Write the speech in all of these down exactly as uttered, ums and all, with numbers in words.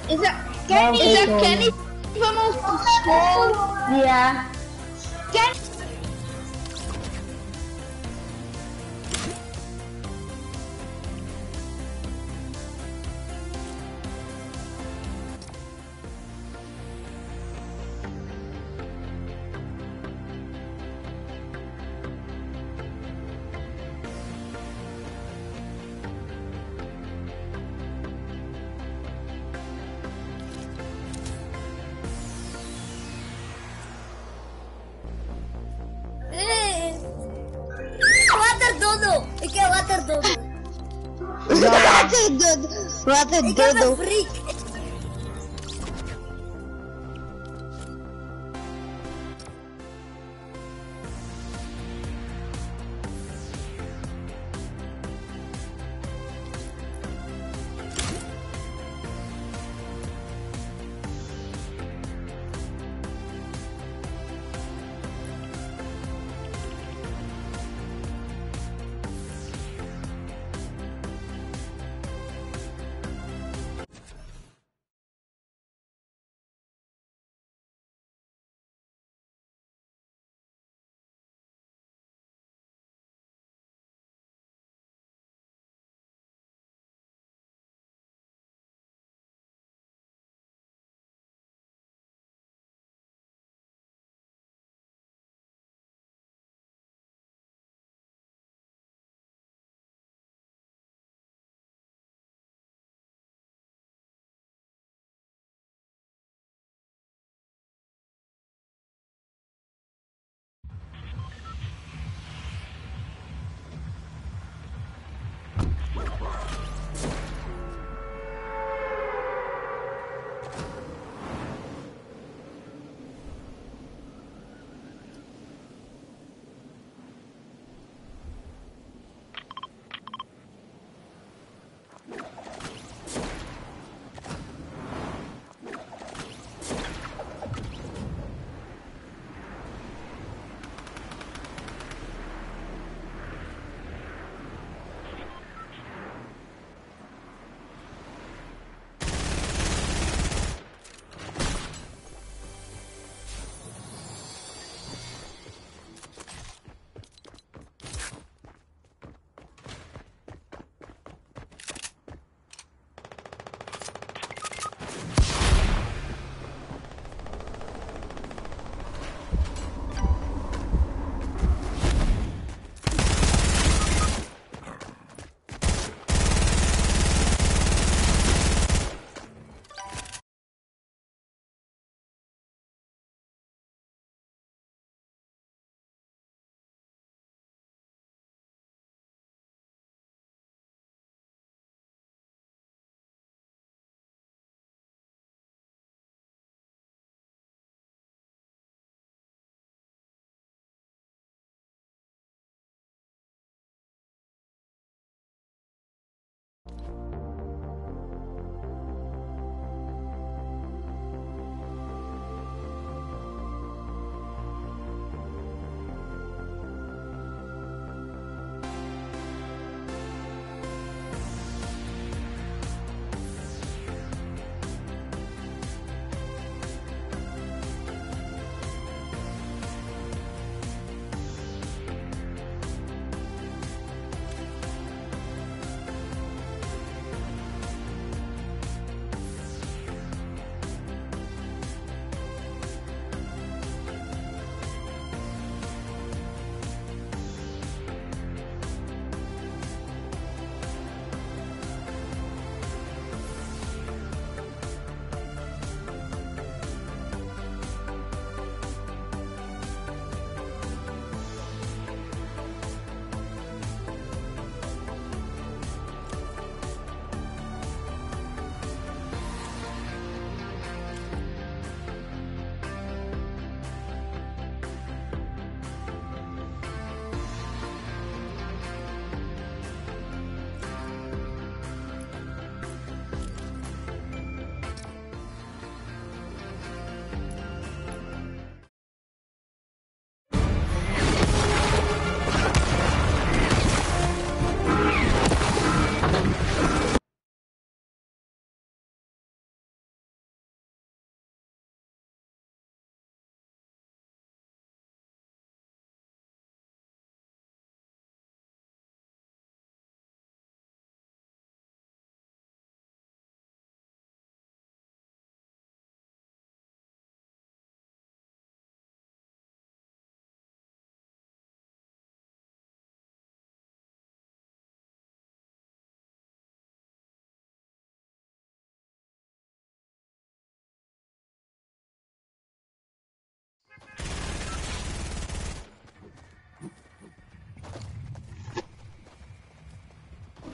Is that Kenny? Is that Kenny from school? Yeah. Kenny. Water dodo. Ikaw water dodo. Water dodo. Water Ikaw na dodo. freak.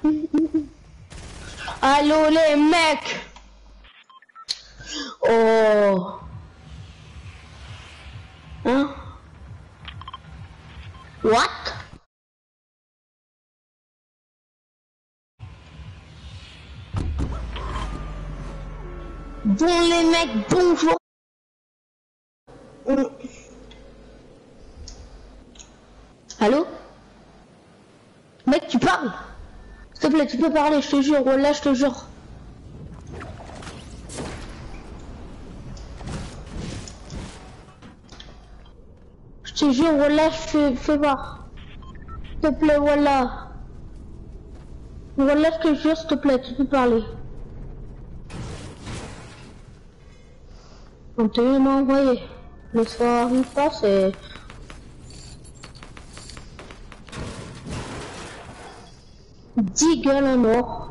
Allô les mecs. Oh. Hein? What? Bon les mecs, bonjour. Allô? Mec, tu parles? S'il te plaît, tu peux parler, je te jure, voilà, je te jure. Je te jure, voilà, je fais, fais voir. S'il te plaît, voilà. Voilà, je te jure, s'il te plaît, tu peux parler. On t'a eu envoyé. Le soir, il passe et... dix gueules à mort.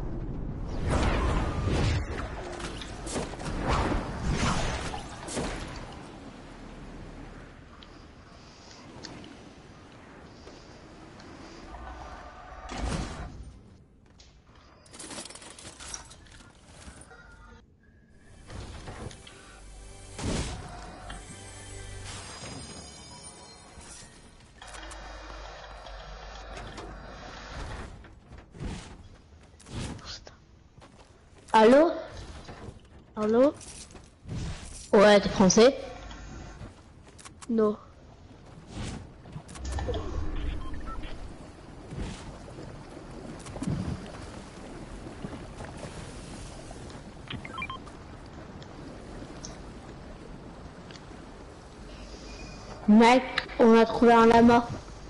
Allô? Allô? Ouais, t'es français? Non. Mec, on a trouvé un lama.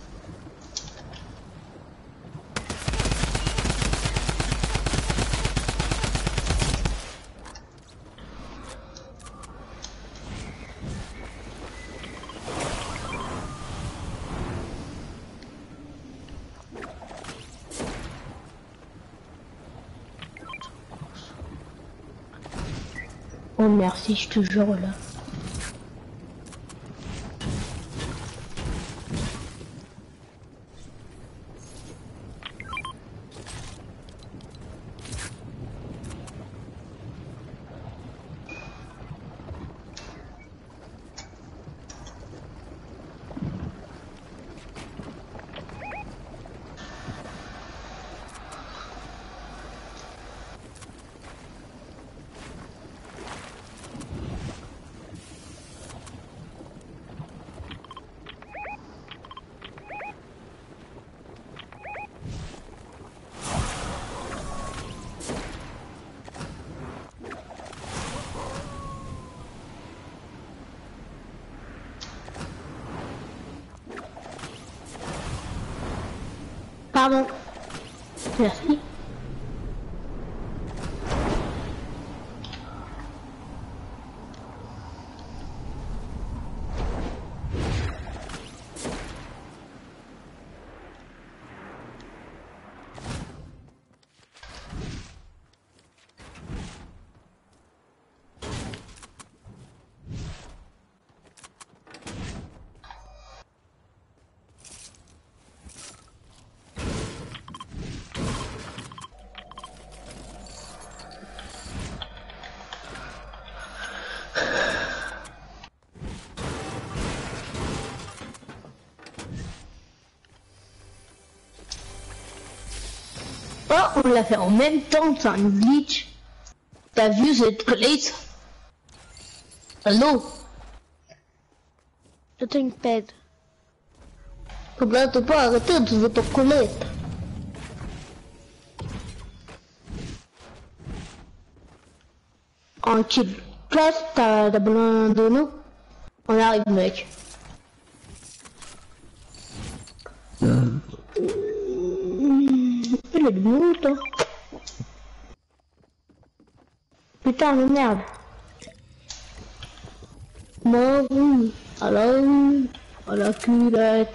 Oh merci, je te jure là. Pardon. Merci. Oh, on l'a fait en même temps, c'est un glitch. T'as vu cette glitch? Allô? Je une pète. Comme là, t'as pas arrêté de jouer ton colette. En kill. Place, t'as besoin de nous? On arrive, mec. Il est de moute, hein. Putain de merde. Moi, oui. Alors, oui. À la culotte.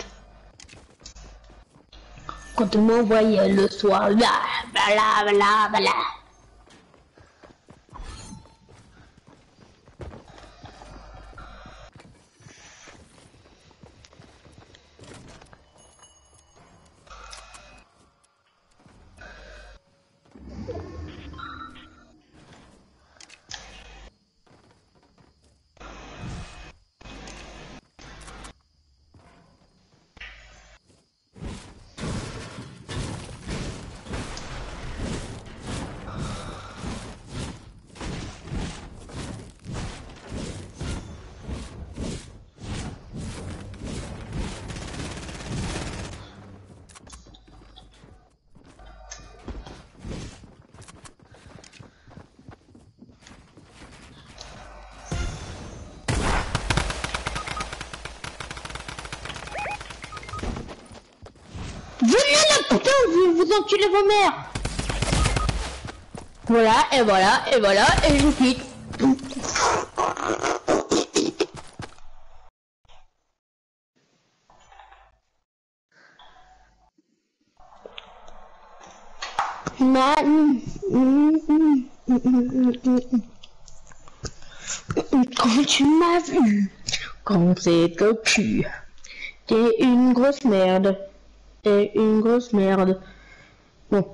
Quand tu m'envoyais le soir, là, bla bla bla. Venez là, putain, je vais vous enculer vos mères. Voilà, et voilà, et voilà, et je quitte. Ma... Quand tu m'as vu, quand c'est que cul, t'es une grosse merde. T'es une grosse merde. Bon.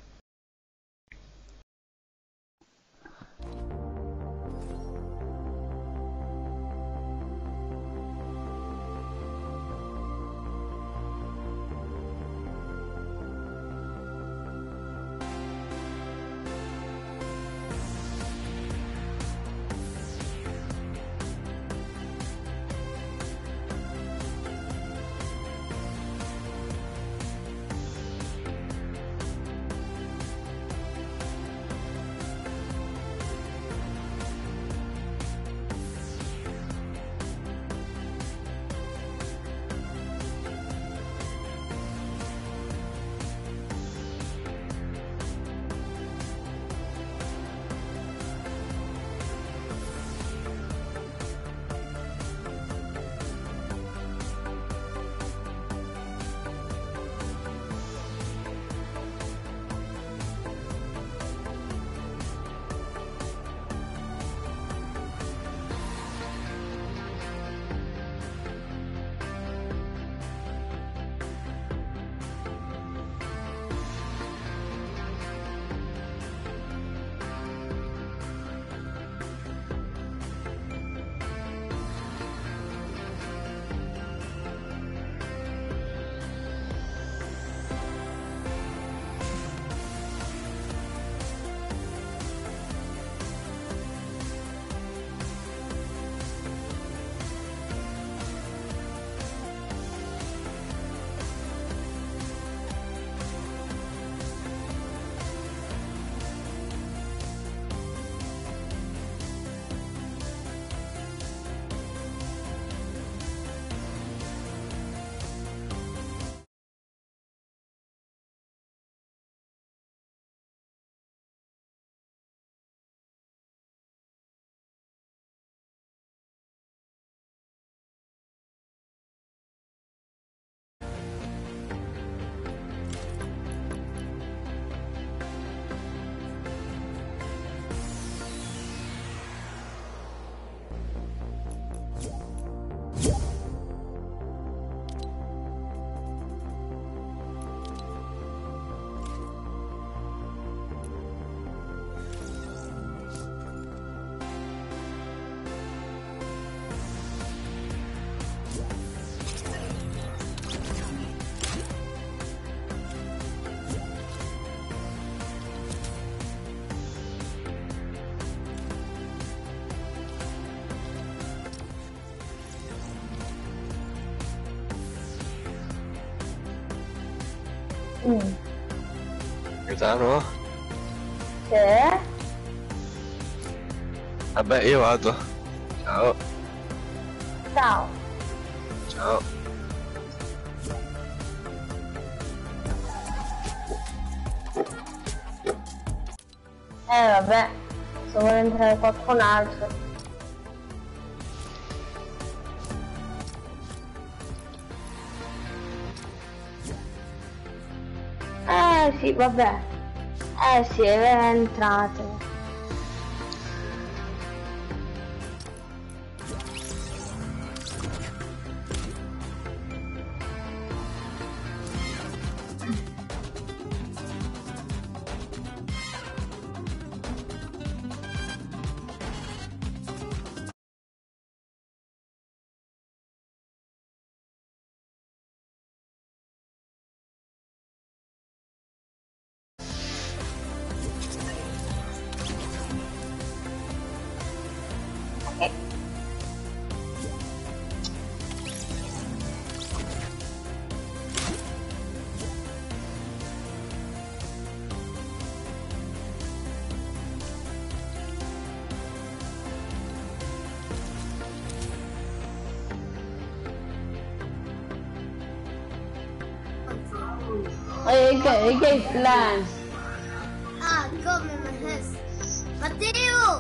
Mm. Gaetano? Che? Vabbè, io vado. Ciao. Ciao. Ciao. Eh vabbè, se vuole entrare qualcun altro. Eh sì, vabbè. Eh sì, entrate. Oh, ik, ik heb plan. Ah, kom met mijn huis. Matteo!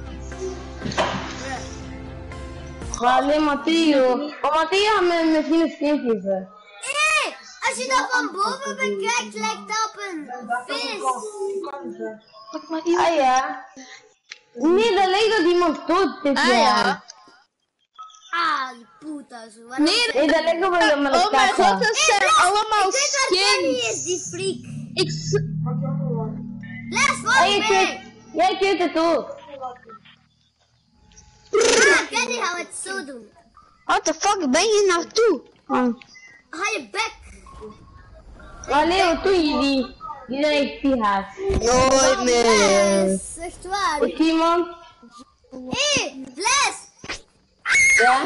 Maar alleen Matteo. Oh, Matteo gaat me misschien een skin geven. Hé, als je dat van boven bekijkt, lijkt dat op een vis. Ah ja. Nee, dat lijkt dat iemand dood is. Ah ja. Ah, die putas. Wat Nee, Nee, dat lijkt op een maar oh mijn god, dat zijn allemaal Ik weet wat Kenny skins. is, die freak. Ik s- Les, wat Hey, is ik mee? weet, jij kent het ook. Ah, Kenny gaat het zo doen. What the fuck ben je naartoe? Oh. Ga je bek. Maar Leo, wat doen jullie? Die zijn echt piha's. Nooit meer. Yes, echt waar. Is iemand? Hé, Les. Ja?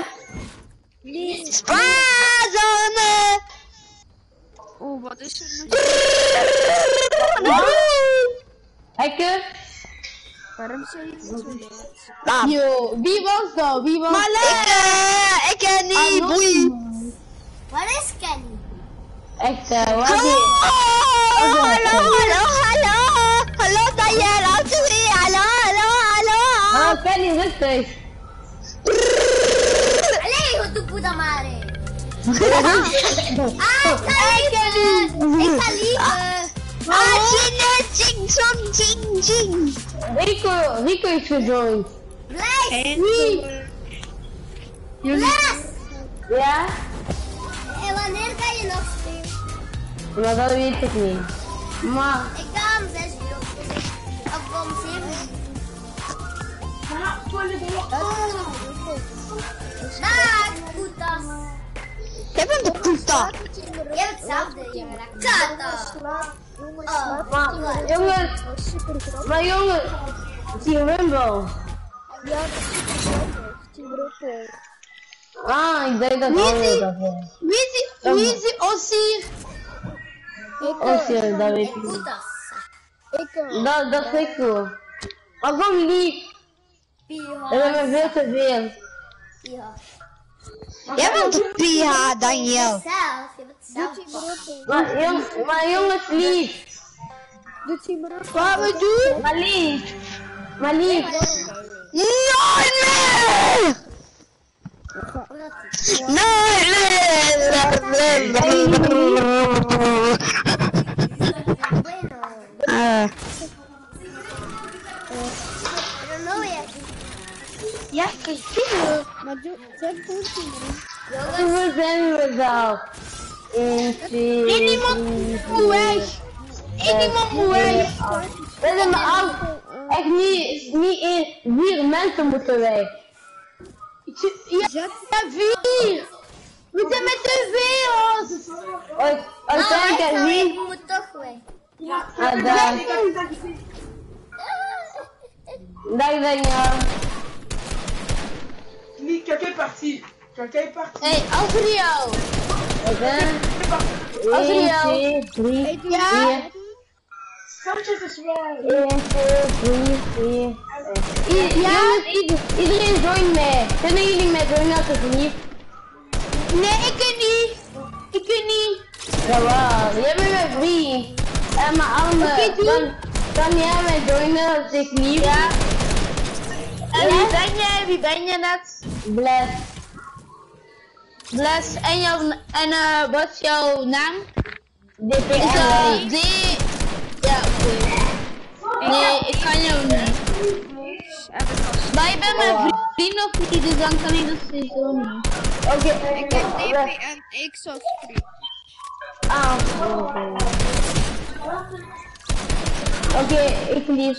Spazone! Oeh, wat is er nu? Hekken? Waarom zei je dat zo? Nou, Yo, wie was dat? Wie was maar ik, uh, ik ken niet, boei. Waar is Kenny? Echt, eh, wat Hallo, is hallo, hallo, hallo. Hallo, Daniel, Anthony, hallo, hallo, hallo. Oh, Kenny, rustig. Allee, tu puta madre. Ah, ik ga liever. Ik ga liever. Ah, ching, ching, chong, ching, ching. Rico, Rico is gejoind. Blijf. Wie? Les. Ja? En wanneer ga je nog spelen? Maar dat weet ik niet. Maar, Ik ga om zes uur op. Of om zeven uur. Dag, putas. Jij bent de puta. Je hebt hetzelfde, jongen. Kata. Oh, maar, jongens, maar jongens, die Rumble. Ah, ik denk dat alle dat is. Wie is die, wie is die Ossie? Ossier, dat weet ik niet. putas. Dat, dat is ik zo. Maar kom lief, we hebben veel te veel. Ja. Jij bent de P H, Daniel. Zelf, je bent zelf. Maar, jong, maar jongens, lief. Wat we doen? Maar lief. Maar lief. Nooit meer! Nooit Bueno. meer! Pero no voy aquí. Ja, ik zie je. Hoeveel zijn we zelf? één, twee, Eén iemand moet weg. Eén iemand moet weg. We zijn maar af. Echt niet, niet één. Vier mensen moeten weg. Ja, vier. We zijn met te veel. Uiteindelijk er Ik wie? moet toch weg. Ah, daar. Dag Daniel. Ni- Quelqu'un est parti. Quelqu'un est parti. Hey, Adriel. Oké. één, twee, drie, Ja. vier. Sanchez is waar. één, twee, drie, vier. I- Jongens, ieder- iedereen join mij. Kunnen jullie mij joinen alsjeblieft? Nee, ik kan niet. Ik kan niet. Jawel, jij bent mijn vriend. En mijn armen. Dan kan jij mij joinen alsjeblieft? Ja. En wie ben jij? Wie ben je net? Bless. Bless. En, jouw, en uh, wat is jouw naam? D P Is L. dat D? Ja, oké. Nee, ik kan jou niet. Maar je bent mijn vriend of niet, dus dan kan ik dat sowieso niet. Oké. Ik heb D P en X als vriend. Ah, oké. Oké, ik verlies.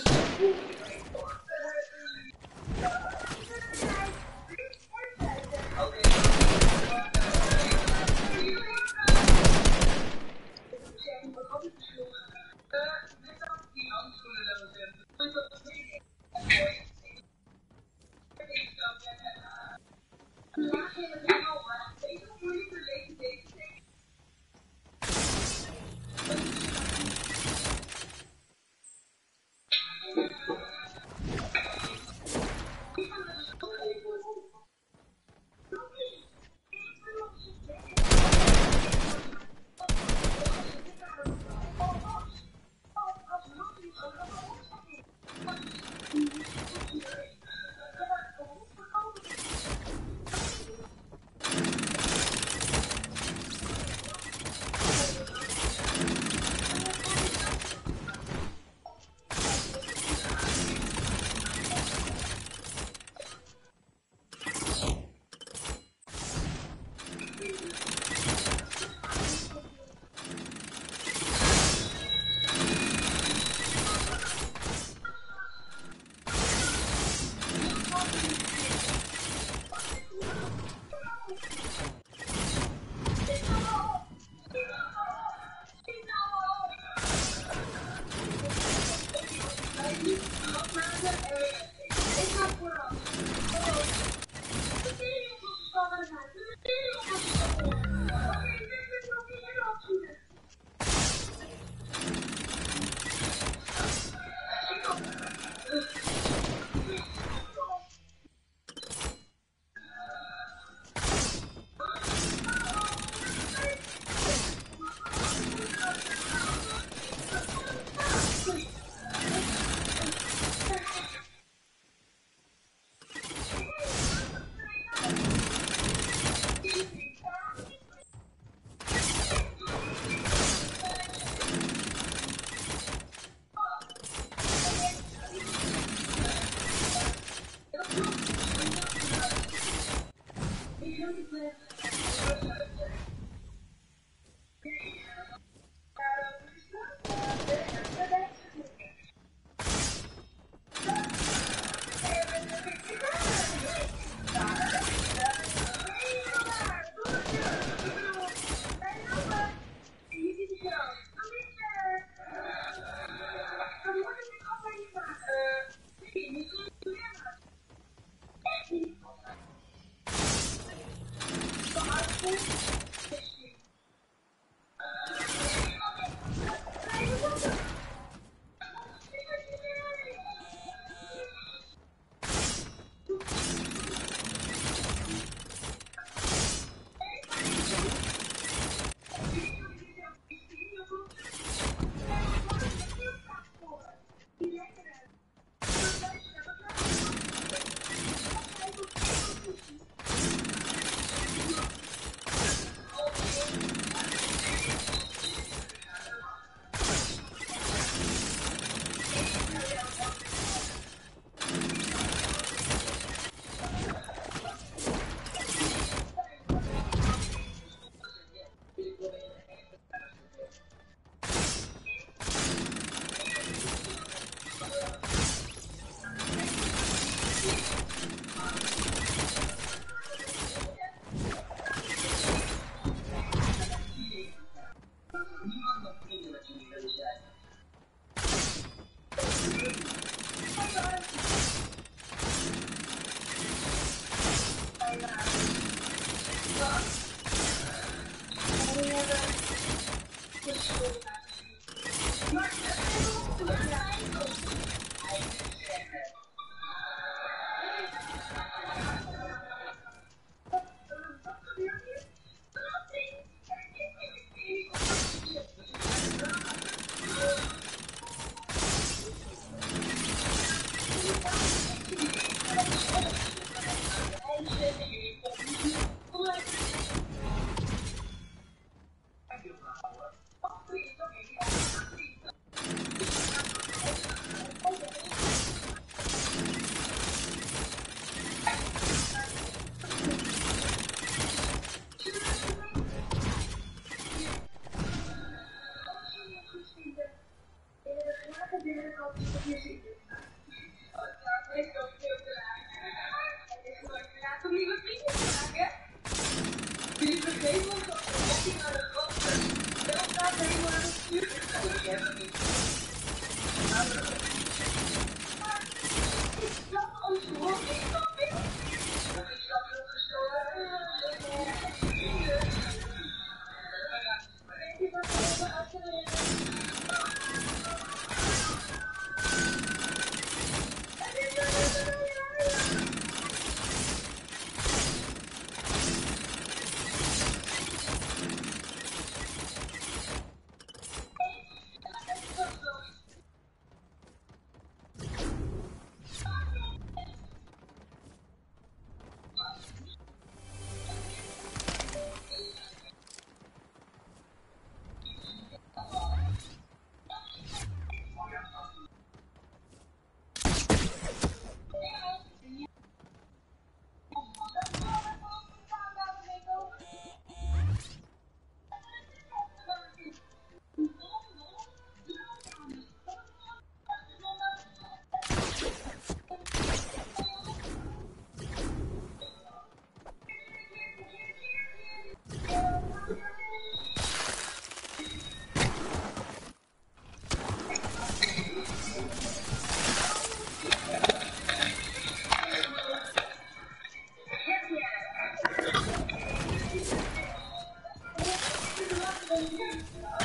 Thank you.